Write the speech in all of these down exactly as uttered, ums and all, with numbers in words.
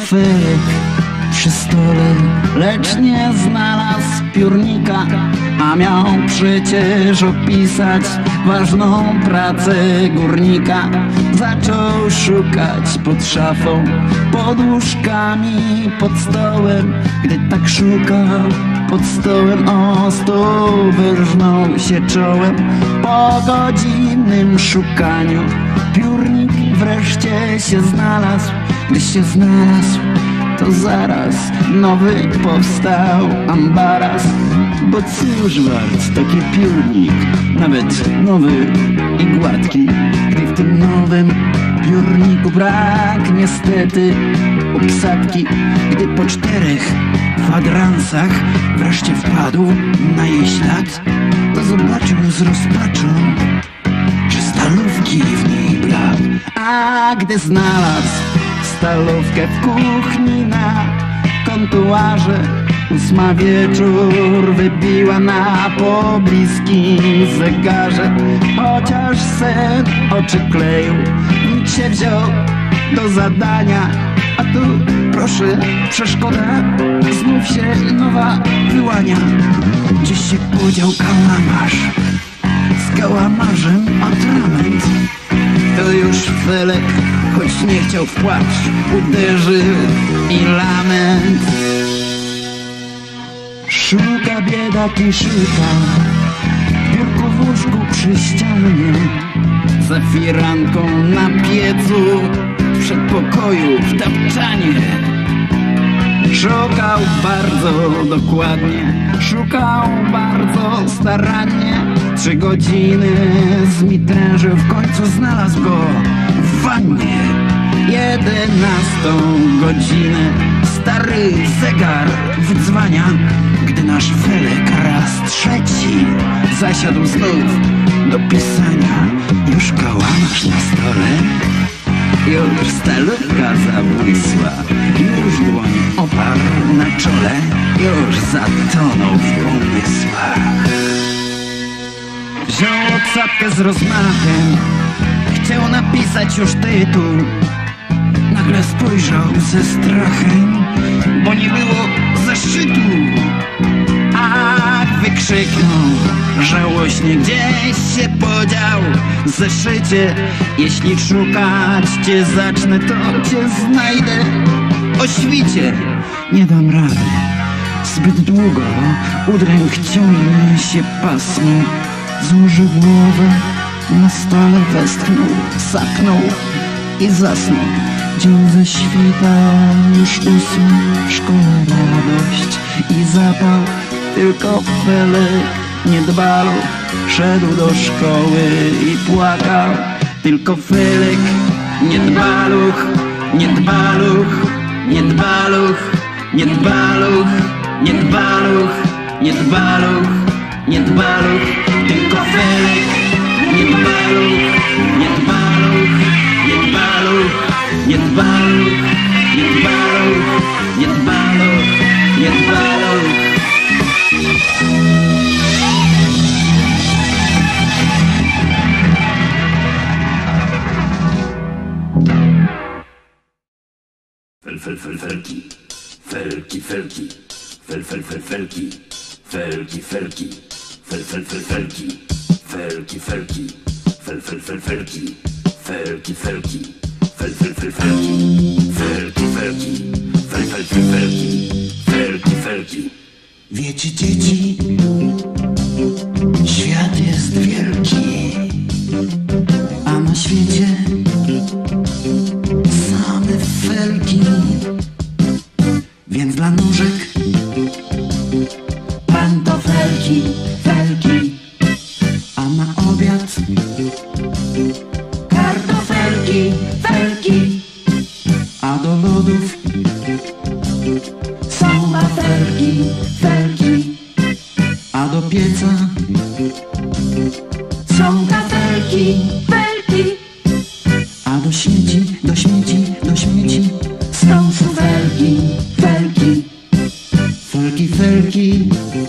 felek przy stole, lecz nie znalazł piórnika, a miał przecież opisać ważną pracę górnika. Zaczął szukać pod szafą, pod łóżkami, pod stołem. Gdy tak szukał pod stołem, o stół wyrżnął się czołem. Po godzinnym szukaniu piórnik wreszcie się znalazł. Gdy się znalazł, to zaraz nowy powstał ambaras. Bo cóż wart taki piórnik, nawet nowy i gładki, gdy w tym nowym piórniku brak niestety obsadki. Gdy po czterech kwadransach wreszcie wpadł na jej ślad, to zobaczył z rozpaczą, że stalówki w niej brak. A gdy znalazł stalówkę w kuchni na kontuarze, ósma wieczór wybiła na pobliskim zegarze. Chociaż sen oczy kleił, nikt się wziął do zadania. A tu proszę, przeszkoda, znów się nowa wyłania. Gdzieś się podział kałamarz, z kałamarzem atrament. To już felek, choć nie chciał w płacz, uderzy i lament. Szuka biedak i szuka w biurku, w łóżku, przy ścianie, za firanką na piecu, w przedpokoju, w tapczanie. Szukał bardzo dokładnie, szukał bardzo starannie. Trzy godziny zmitrężył, w końcu znalazł go w wannie. Jedenastą godzinę stary zegar wydzwania, gdy nasz felek raz trzeci zasiadł znów do pisania. Już kałamarz na stole, już stalówka zabłysła, już dłoń oparł na czole, już zatonął w pomysłach. Wziął obsadkę z rozmachem, chciał napisać już tytuł. Nagle spojrzał ze strachem, bo nie było zeszytu. Ach, wykrzyknął żałośnie, gdzieś się podział zeszycie. Jeśli szukać cię zacznę, to cię znajdę o świcie. Nie dam rady, zbyt długo udrękciony się pasmo. Złożył głowę na stole, westchnął, sapnął i zasnął. Dzień ze świta już ósmy, w szkole radość i zapał. Tylko felek niedbaluch szedł do szkoły i płakał. Tylko felek niedbaluch, niedbaluch, niedbaluch, niedbaluch, niedbaluch, niedbaluch, niedbaluch. Tylko felek niedbaluch, niedbaluch, niedbaluch, niedbaluch, niedbaluch, niedbaluch, niedbaluch. Fel, fel, fel, felki, felki, felki, fel, fel, fel, felki, felki, felki, fel, fel, fel, felki, felki, felki, fel, fel, fel, felki, felki, felki, fel, fel, fel, felki, felki, felki, fel, fel, fel, felki, felki, felki. Wiecie, dzieci, świat jest wielki, a na świecie same felki. Więc dla nóżek pantofelki, felki, a na obiad kartofelki, felki, a do lodów są wafelki, felki, a do pieca są kafelki, felki, a do śmieci, do śmieci, do śmieci są sufelki, felki, felki, felki,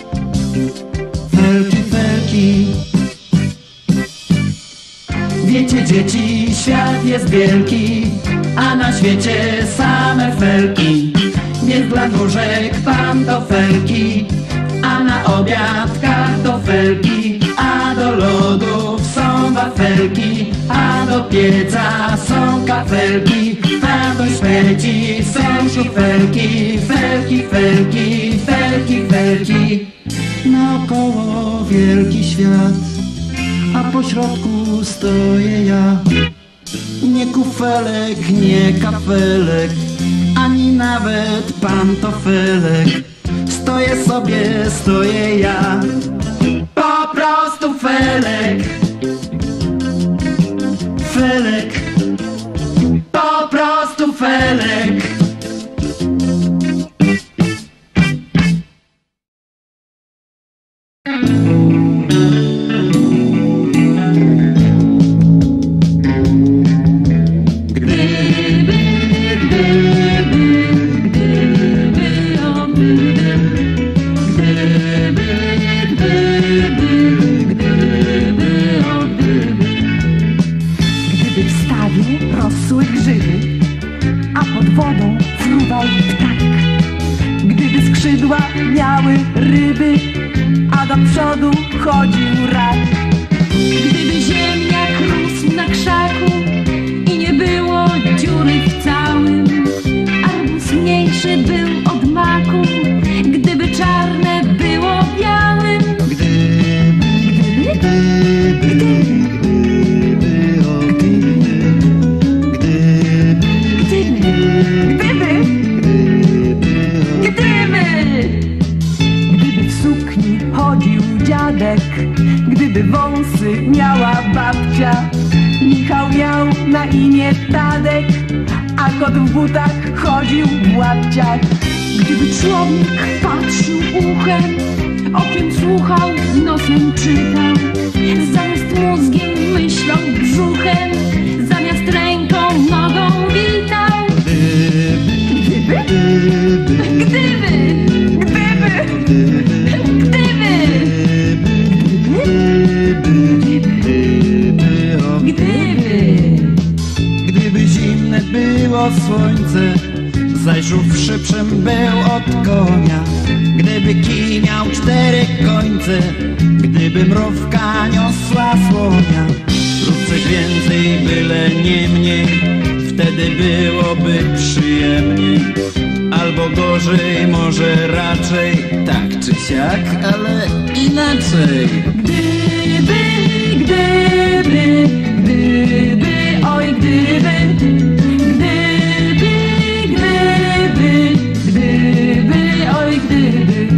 felki, felki. Wiecie, dzieci, świat jest wielki, a na świecie same felki. Jest dla nóżek pantofelki, a na obiad kartofelki, a do lodów są wafelki, a do pieca są kafelki, a do śmieci są szufelki. Felki, felki, felki, felki. Naokoło wielki świat, a po środku stoję ja. Nie kufelek, nie kafelek, ani nawet pantofelek. Stoję sobie, stoję ja. Po prostu felek. Felek. Po prostu felek. Rosły grzyby, a pod wodą fruwał ptak. Gdyby skrzydła miały ryby, a do przodu chodził rak. Gdyby ziemniak rósł na krzaku i nie było dziury w całym, arbuz mniejszy był od maku, gdyby czarne było białym. Gdyby, gdyby, gdyby, o Gdyby w sukni chodził dziadek, gdyby wąsy miała babcia, Michał miał na imię Tadek, a kot w butach chodził w łapciach. Gdyby człowiek patrzył uchem, okiem słuchał, nosem czytał, zamiast mózgiem myślał brzuchem, zamiast ręką nogą witał. gdyby, Gdyby, gdyby, gdyby, o gdyby. Gdyby zimne było słońce, zaś żółw szybszym był od konia. Gdyby kij miał cztery końce, gdyby mrówka niosła słonia. Lub coś więcej, byle nie mniej, wtedy byłoby przyjemniej. Albo gorzej, może raczej, tak czy siak, ale inaczej. Gdyby, gdyby, gdyby, oj gdyby, gdyby, gdyby, gdyby, oj gdyby.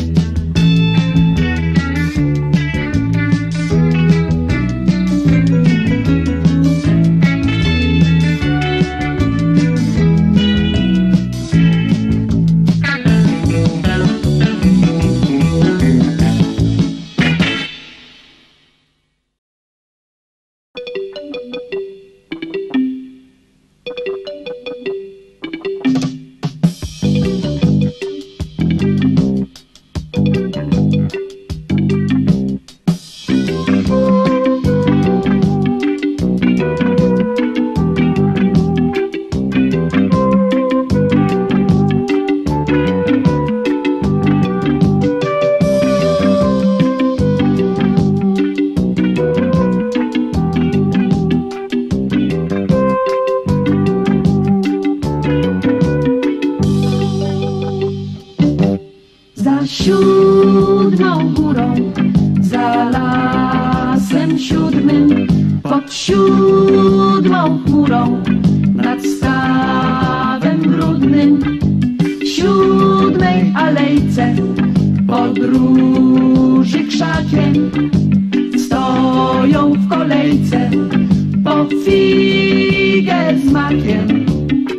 Za siódmą górą, za lasem siódmym, pod siódmą chmurą, nad stawem brudnym, w siódmej alejce, pod róży krzakiem, stoją w kolejce, po figę z makiem.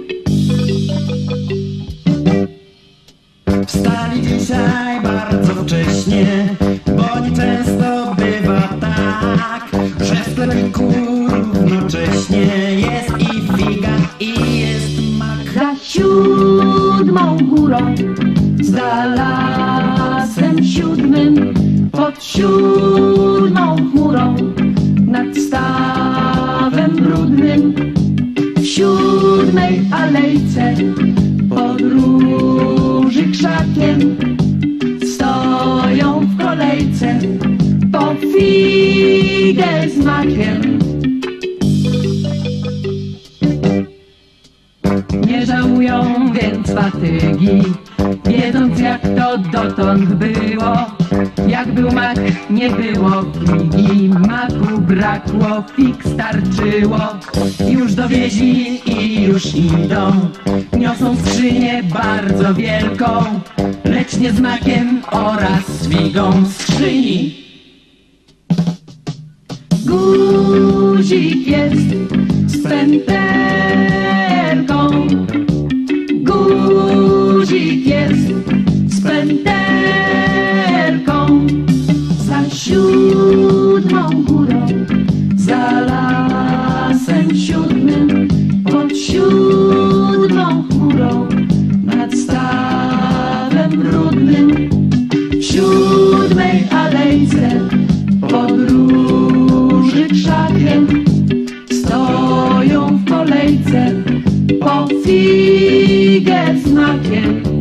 Wstali dzisiaj bardzo wcześnie, bo nieczęsto bywa tak, że w sklepiku równocześnie jest i figa, i jest mak. Za siódmą górą, za lasem siódmym, pod siódmą chmurą, nad stawem brudnym, w siódmej siódmej alejce podróży krzakiem stoją w kolejce po figę z makiem. Nie żałują więc fatygi, wiedząc jak to dotąd było. Jak był mak, nie było figi, maku brakło, fig starczyło. Już dowieźli i już idą, niosą skrzynię bardzo wielką, lecz nie z makiem oraz z figą skrzyni. Guzik jest z pętelką, guzik jest z pętelką. Za siódmą górą, za lasem siódmym, pod siódmą chmurą, nad stawem brudnym, w siódmej alejce podróży krzakiem stoją w kolejce po figę z makiem.